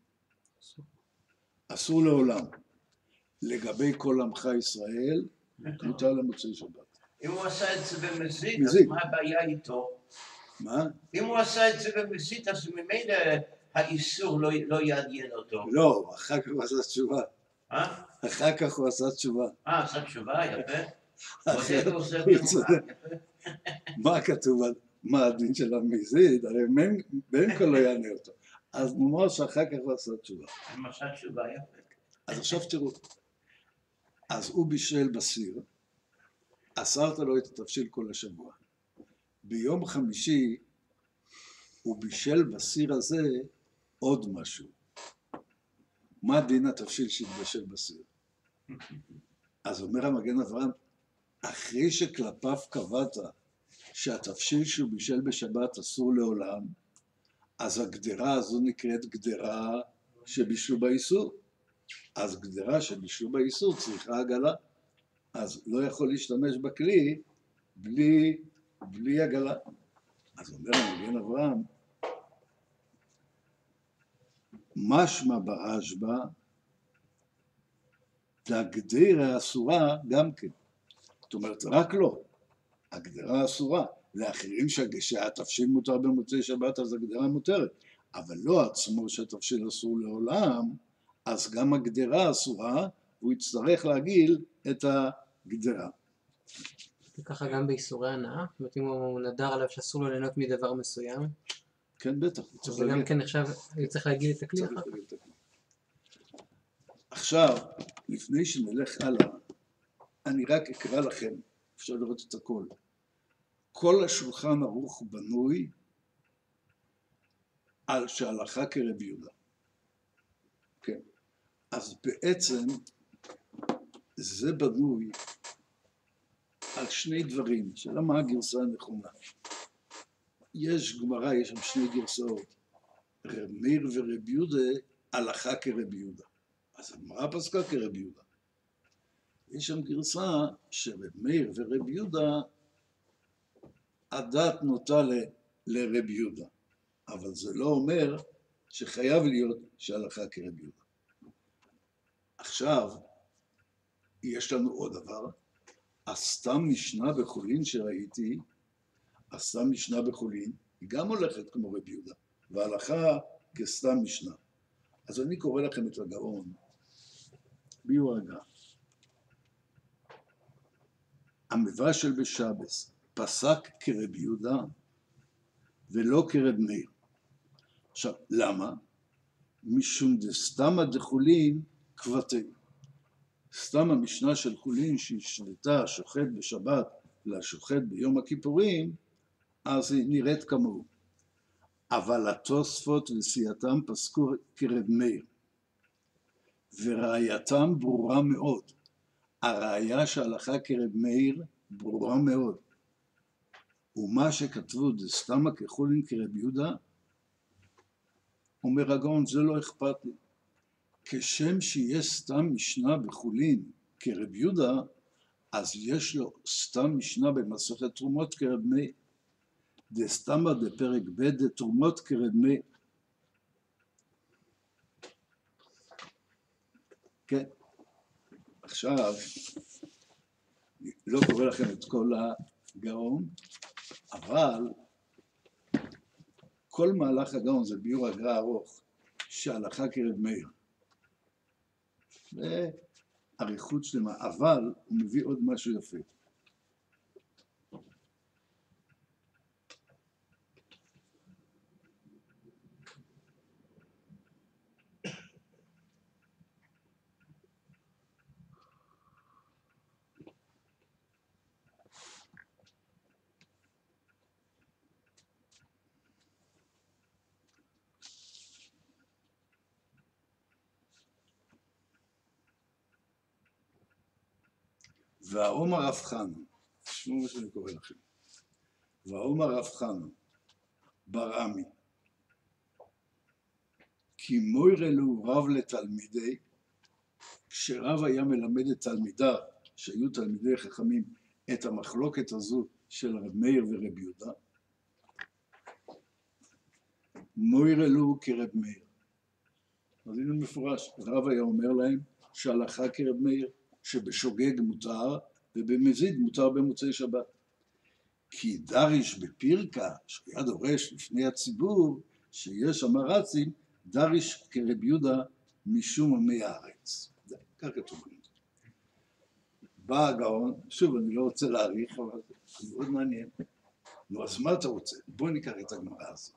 אסור לעולם. לגבי כל עמך ישראל, מותר למוצאי שבת. אם הוא עשה את זה במזיד, אז מזיד. מה הבעיה איתו? מה? אם הוא עשה את זה במזיד, אז ממילא האיסור לא, לא יעניין אותו. לא, אחר כך הוא עשה תשובה. אה? אחר כך הוא עשה תשובה. אה, עשה תשובה, יפה. אחר- מודה ועושה הוא תשובה, צודק. יפה. מה כתוב, על- מה הדין של המזיד? הרי בין- בין כה לא יענה אותו. אז נאמר שאחר כך הוא עשה תשובה. אם עשה תשובה, יפה. אז עכשיו תראו, אז הוא בישל בסיר, אסרת לו את התבשיל כל השבוע. ביום חמישי הוא בישל בסיר הזה עוד משהו. מה דין התבשיל שהתבשל בסיר? אז אומר המגן אברהם, אחרי שכלפיו קבעת שהתבשיל שהוא בישל בשבת אסור לעולם, אז הגדרה הזו נקראת גדרה שבישלו באיסור. אז גדרה שבישלו באיסור צריכה עגלה. אז לא יכול להשתמש בכלי בלי, בלי עגלה. אז אומר המגן אברהם, משמע ברשב"א, הגדרה אסורה גם כן. זאת אומרת, רק לא. הגדרה אסורה. לאחרים שהתבשיל מותר במוצאי שבת, אז הגדרה מותרת. אבל לא עצמו שהתבשיל אסור לעולם, אז גם הגדרה אסורה, הוא יצטרך להגיל את הגדרה. וככה גם באיסורי הנאה? זאת אומרת, אם הוא נדר עליו שאסור לו ליהנות מדבר מסוים, כן, בטח. הוא אז צריך זה גם להגיל. כן עכשיו, הוא צריך להגיד את הכלי צריך אחר כך. להגיל את הכלי. עכשיו, לפני שנלך הלאה, אני רק אקרא לכם, אפשר לראות את הכל. כל השולחן ערוך בנוי על שהלכה כרבי יהודה. כן. אז בעצם זה בנוי על שני דברים, שאלה מה הגרסה הנכונה. יש גמרא, יש שם שני גרסאות, רב מאיר ורבי יהודה, הלכה כרבי יהודה. אז הגמרא פסקה כרבי יהודה. יש שם גרסה שרב מאיר ורבי יהודה, הדת נוטה ל- לרבי יהודה, אבל זה לא אומר שחייב להיות שהלכה כרבי יהודה. עכשיו, יש לנו עוד דבר, הסתם משנה בחולין שראיתי, הסתם משנה בחולין, היא גם הולכת כמו רבי יהודה, והלכה כסתם משנה. אז אני קורא לכם את הגאון, ביור הגה. המבשל בשבס פסק כרבי יהודה ולא כרב מאיר. עכשיו, למה? משום דסתמא דחולין כבתי. סתם המשנה של חולין שהשוותה שוחט בשבת לשוחט ביום הכיפורים, אז היא נראית כמוהו. אבל התוספות וסייתם פסקו כרב מאיר. וראייתם ברורה מאוד. הראיה שהלכה כרב מאיר ברורה מאוד. ומה שכתבו דסתמא כחולין כרב יהודה, אומר הגאון, זה לא אכפת לי. כשם שיש סתם משנה בחולין כרב יהודה, אז יש לו סתם משנה במסכת תרומות כרב מאיר. דסתמא דפרק ב' דתרומות כרב מאיר. כן. עכשיו, לא קורא לכם את כל הגאון, אבל כל מהלך הגאון זה ביור הגר"א ארוך, שהלכה כרב מאיר. ואריכות שלמה, אבל הוא מביא עוד משהו יפה. והאומר רב חנה, תשמעו מה שאני קורא לכם, והאומר רב חנה בר עמי, כי מוירה לו רב לתלמידי, כשרב היה מלמד את תלמידיו, שהיו תלמידי חכמים, את המחלוקת הזו של רב מאיר ורב יהודה, מוירה לו כרב מאיר. אז הנה מפורש, רב היה אומר להם שהלכה כרב מאיר, שבשוגג מותר ובמזיד מותר במוצאי שבת. כי דריש בפירקה, שהיה דורש לפני הציבור, שיש המרצים, דריש כרב יהודה משום עמי הארץ. זה, כך כתוב. בא הגאון, שוב אני לא רוצה להאריך, אבל זה מאוד מעניין. נו, אז מה אתה רוצה? בוא ניקח את הגמרא הזו.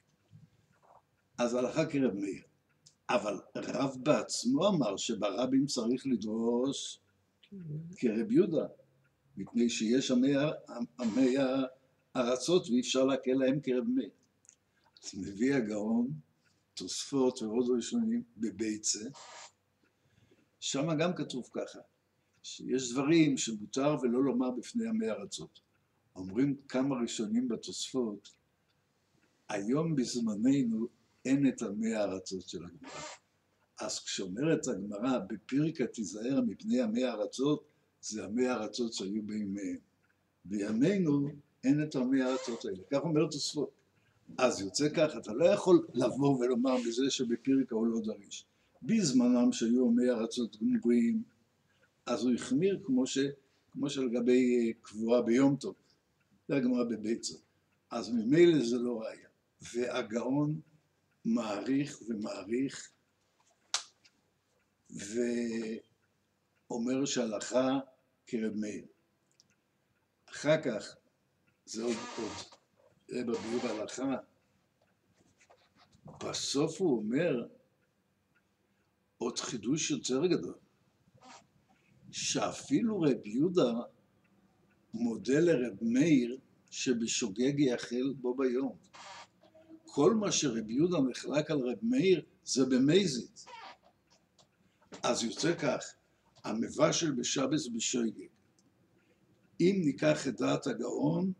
אז הלכה כרב מאיר. אבל רב בעצמו אמר שברבים צריך לדרוש כרב יהודה, מפני שיש עמי, עמי הארצות ואי אפשר להקל להם כרב מאיר. אז מביא הגאון תוספות ועוד ראשונים בביצה, שם גם כתוב ככה, שיש דברים שמותר ולא לומר בפני עמי הארצות. אומרים כמה ראשונים בתוספות, היום בזמננו אין את עמי הארצות של הגמרא. אז כשאומרת הגמרא, בפירקה תיזהר מפני עמי הארצות, זה עמי הארצות שהיו בימיהם. בימינו אין את עמי הארצות האלה. כך אומר תוספות. אז יוצא כך, אתה לא יכול לבוא ולומר בזה שבפירקה הוא לא דריש. בזמנם שהיו עמי הארצות גמורים, אז הוא החמיר כמו, ש, כמו שלגבי קבועה ביום טוב. זה הגמרא בביצה. אז ממילא זה לא ראיה. והגאון מעריך ומעריך, ואומר שהלכה כרב מאיר. אחר כך, זה עוד עוד, זה בביאור הלכה, בסוף הוא אומר, עוד חידוש יותר גדול, שאפילו רב יהודה מודה לרב מאיר שבשוגג יחל בו ביום. כל מה שרב יהודה נחלק על רב מאיר זה במזיד. אז יוצא כך, המבשל בשבס בשוגג. אם ניקח את דעת הגאון,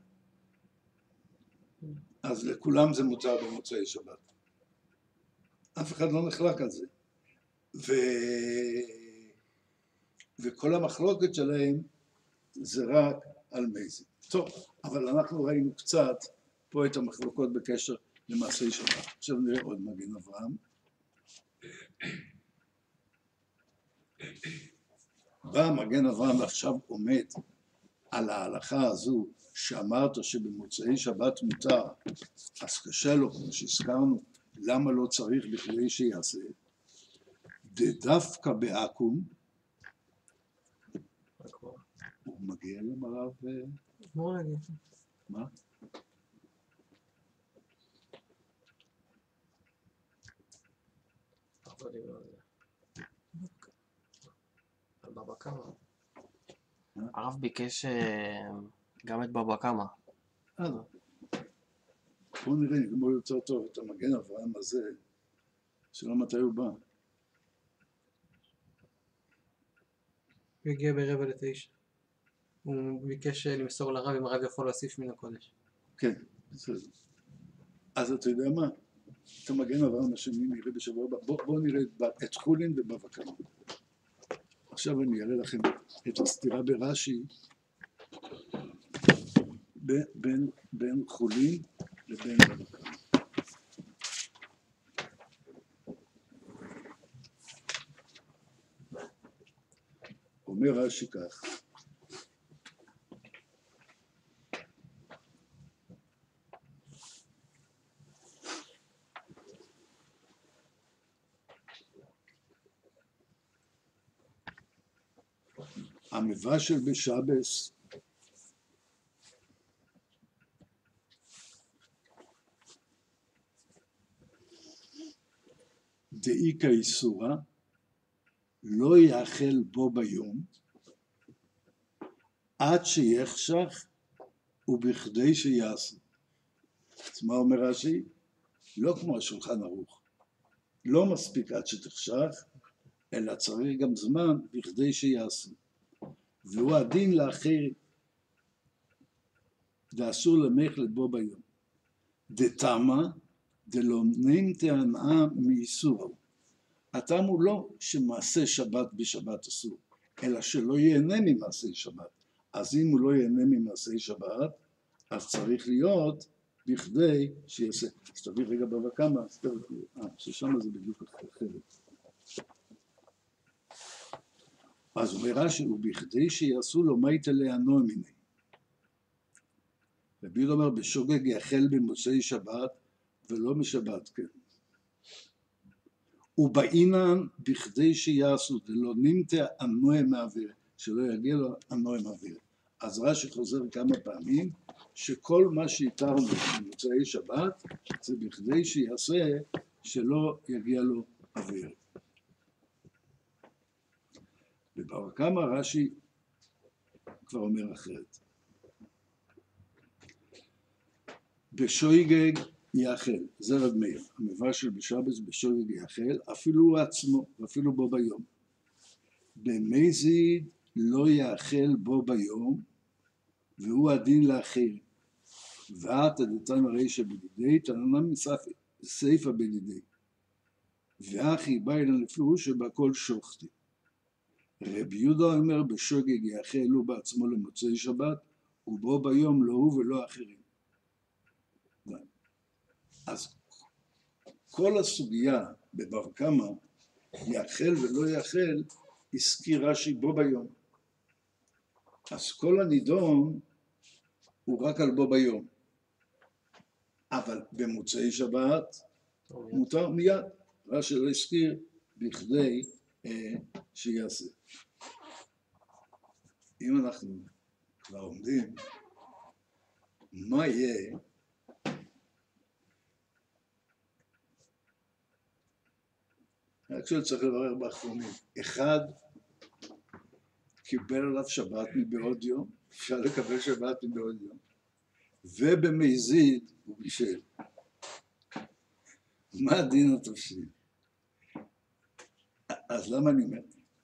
אז לכולם זה מותר במוצאי שבת. אף אחד לא נחלק על זה. ו... וכל המחלוקת שלהם זה רק על מזיד. טוב, אבל אנחנו ראינו קצת פה את המחלוקות בקשר למעשי שבת. עכשיו נראה עוד מגן אברהם. בא מגן אברהם עכשיו עומד על ההלכה הזו שאמרת שבמוצאי שבת מותר, אז קשה לו, כמו שהזכרנו, למה לא צריך בכדי שיעשה? דווקא בעכו"ם, הוא מגיע למרב... בואו נגיד. מה? בבא קמא. הרב ביקש גם את בבא קמא. אז בואו נראה, נגמור יותר טוב את המגן אברהם הזה, שלא מתי הוא בא. הוא הגיע ברבע לתשע. הוא ביקש למסור לרב אם הרב יכול להוסיף מן הקודש. כן, בסדר. אז אתה יודע מה? את המגן אברהם השני נראה בשבוע הבא. בואו בוא נראה את חולין ובבא קמא. עכשיו אני אראה לכם את הסתירה ברש"י בין, בין חולין לבין בבא קמא. אומר רש"י כך, המבשל בשבס דאיכא איסורא לא יאכל בו ביום עד שיחשך ובכדי שיעשה. אז מה אומר רש"י? לא כמו השולחן ערוך. לא מספיק עד שתחשך, אלא צריך גם זמן בכדי שיעשה. והוא הדין לאחרים, ואסור למחלת בו ביום. דתמה, דלא נמתא הנאה מאיסור. הטעם הוא לא שמעשה שבת בשבת אסור, אלא שלא ייהנה ממעשה שבת. אז אם הוא לא ייהנה ממעשה שבת, אז צריך להיות בכדי שיעשה. אז תביא רגע בבא קמא, אה, ששם זה בדיוק אחרת. אז אומר רש"י, ובכדי שיעשו לו מייטה להנוע מיני. רבי יהודה אומר, בשוגג יחל במוצאי שבת, ולא משבת, כן. ובאינן בכדי שיעשו, דלא נמתא הנוע מהאוויר, שלא יגיע לו הנוע מהאוויר. אז רש"י חוזר כמה פעמים, שכל מה שהתרנו במוצאי שבת, זה בכדי שיעשה שלא יגיע לו אוויר. בבבא קמא רש"י כבר אומר אחרת. בשויגג יאכל, זה רב מאיר, המבשל בשבת בשויגג יאכל, אפילו הוא עצמו, ואפילו בו ביום. במזיד לא יאכל בו ביום, והוא הדין לאחר. ועתה דתנא רישא בדידי, תנא סיפא בדידי. ואחי בא אלינו לפירוש שבכל שוחטי. רבי יהודה אומר בשוגג יאכל הוא בעצמו למוצאי שבת, ובו ביום לא הוא ולא אחרים. אז כל הסוגיה בבבא קמא, יאכל ולא יאכל, הזכיר רש"י בו ביום. אז כל הנידון הוא רק על בו ביום. אבל במוצאי שבת מותר מיד. רש"י לא הזכיר בכדי אה, שיעשה. אם אנחנו כבר עומדים, מה יהיה רק שצריך לברר באחרונים. אחד קיבל עליו שבת מבעוד יום, אפשר לקבל שבת מבעוד יום, ובמזיד הוא בישל. מה הדין התופסים? אז למה אני אומר?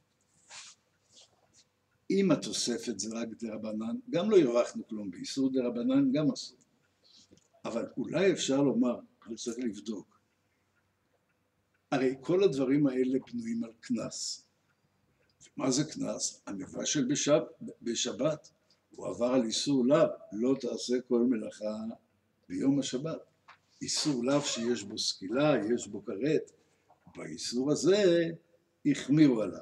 אם התוספת זה רק דרבנן, גם לא הרווחנו כלום, באיסור דרבנן גם אסור. אבל אולי אפשר לומר, אבל צריך לבדוק, הרי כל הדברים האלה בנויים על כנס. מה זה כנס? המבשל בשבת, בשבת, הוא עבר על איסור לאו, לא תעשה כל מלאכה ביום השבת. איסור לאו שיש בו סקילה, יש בו כרת, באיסור הזה החמירו עליו.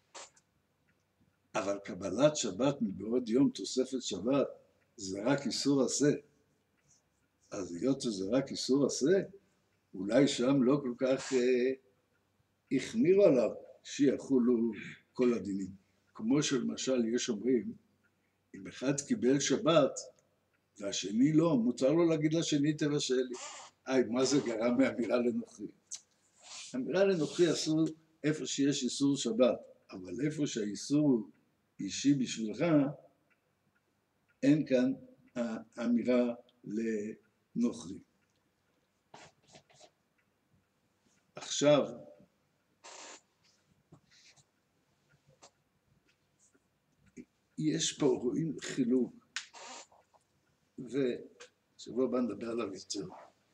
אבל קבלת שבת מבעוד יום תוספת שבת, זה רק איסור עשה. אז היות שזה רק איסור עשה, אולי שם לא כל כך אה, החמירו עליו שיחולו כל הדינים. כמו שלמשל יש אומרים, אם אחד קיבל שבת והשני לא, מותר לו להגיד לשני תבשל לי. איי, מה זה גרם מאמירה לנוכרי? אמירה לנוכרי אסור איפה שיש איסור שבת, אבל איפה שהאיסור הוא אישי בשבילך, אין כאן האמירה לנוכרי. עכשיו, יש פה, רואים חילוק, ושבוע הבא נדבר עליו יותר.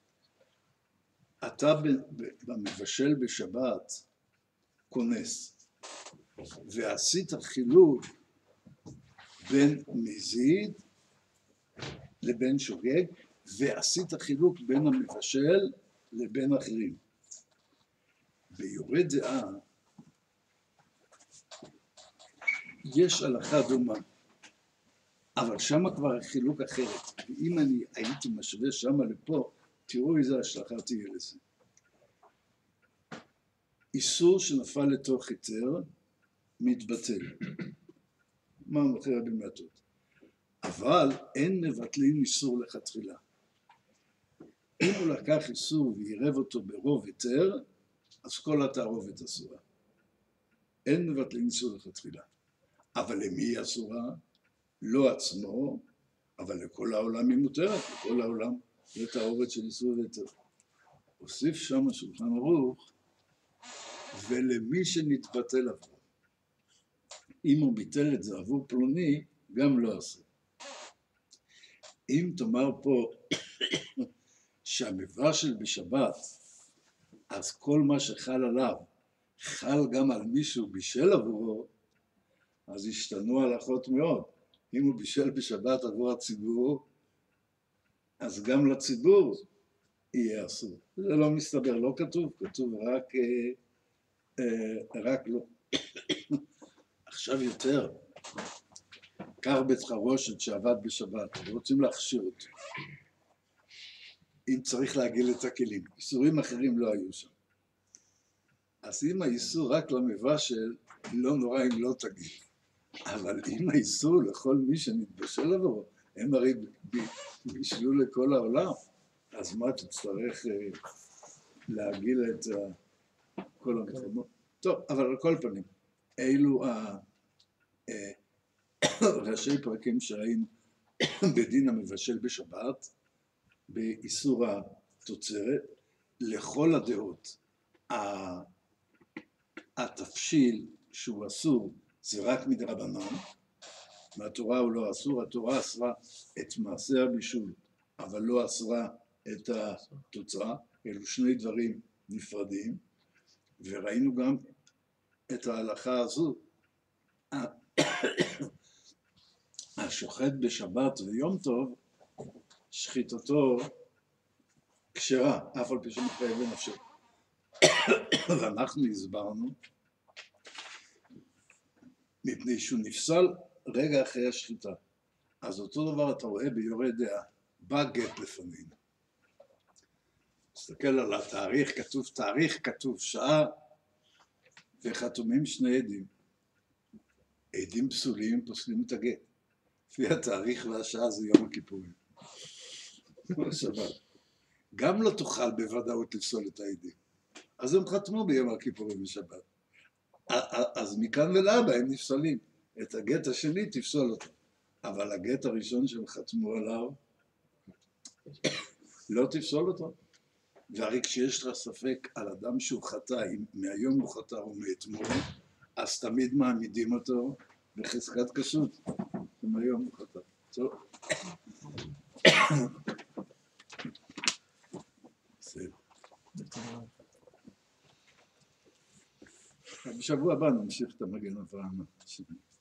אתה במבשל בשבת כונס, ועשית חילוק בין מזיד לבין שוגג, ועשית חילוק בין המבשל לבין אחרים. ביורה דעה יש הלכה דומה, אבל שמה כבר חילוק אחרת. ואם אני הייתי משווה שמה לפה, תראו איזה השלכה תהיה לזה. איסור שנפל לתוך היתר מתבטל. מה מוכר רבי מעטות? אבל אין מבטלים איסור לכתחילה. אם הוא לקח איסור ועירב אותו ברוב היתר, אז כל התערובת אסורה. אין מבטלים איסור לכתחילה. אבל למי היא אסורה? לא עצמו, אבל לכל העולם היא מותרת, לכל העולם זה תערובת של איסור והיתר. הוסיף שם השולחן ערוך, ולמי שנתבטל עברו. אם הוא ביטל את זה עבור פלוני, גם לא אסור. אם תאמר פה שהמבשל בשבת, אז כל מה שחל עליו, חל גם על מישהו בישל עבורו, אז השתנו הלכות מאוד. אם הוא בישל בשבת עבור הציבור, אז גם לציבור יהיה אסור. זה לא מסתבר, לא כתוב, כתוב רק, אה, אה, רק לא. עכשיו יותר, קר בית חרושת שעבד בשבת, רוצים להכשיר אותו. אם צריך להגיל את הכלים, איסורים אחרים לא היו שם. אז אם האיסור רק למבשל, לא נורא אם לא תגיד. אבל אם האיסור לכל מי שנתבשל עבורו, הם הרי בישלו לכל העולם, אז מה תצטרך להגיל את כל המקומות? טוב, אבל על כל פנים, אילו ראשי פרקים שהיינו בדין המבשל בשבת, באיסור התוצרת, לכל הדעות, התבשיל שהוא אסור זה רק מדרבנן, מהתורה הוא לא אסור, התורה אסרה את מעשה הבישול, אבל לא אסרה את התוצאה, אלו שני דברים נפרדים, וראינו גם את ההלכה הזו, השוחט בשבת ויום טוב, שחיטתו כשרה, אף על פי שמחייב בנפשו. ואנחנו הסברנו, מפני שהוא נפסל רגע אחרי השחיטה. אז אותו דבר אתה רואה ביורה דעה, בא גט לפנינו. תסתכל על התאריך, כתוב תאריך, כתוב שעה, וחתומים שני עדים. עדים פסולים פוסלים את הגט. לפי התאריך והשעה זה יום הכיפורים. גם לא תוכל בוודאות לפסול את העדים. אז הם חתמו ביום הכיפורים בשבת. אז מכאן ולהבא הם נפסלים. את הגט השני תפסול אותו. אבל הגט הראשון שהם חתמו עליו, לא תפסול אותו. והרי כשיש לך ספק על אדם שהוא חטא, אם מהיום הוא חטא או מאתמול, אז תמיד מעמידים אותו בחזקת כשרות. מהיום הוא חטא. טוב. בסדר. בשבוע הבא נמשיך את המגן אברהם.